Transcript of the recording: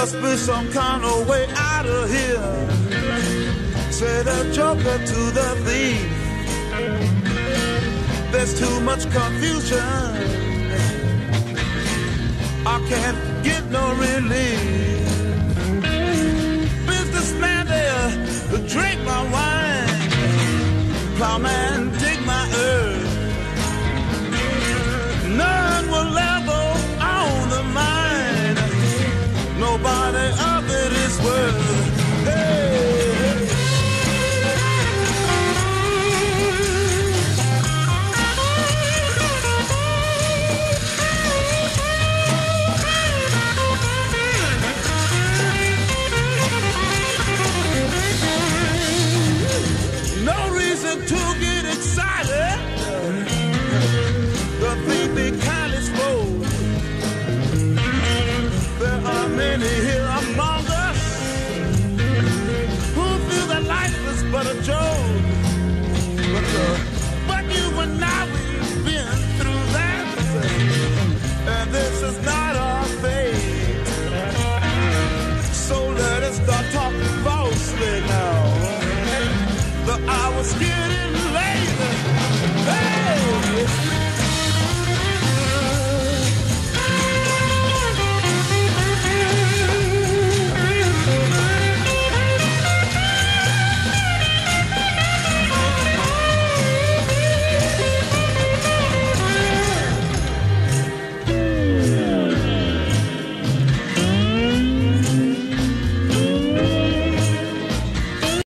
must be some kind of way out of here, said a joker to the thief. There's too much confusion, I can't get no relief. Businessman there, drink my wine. Plowman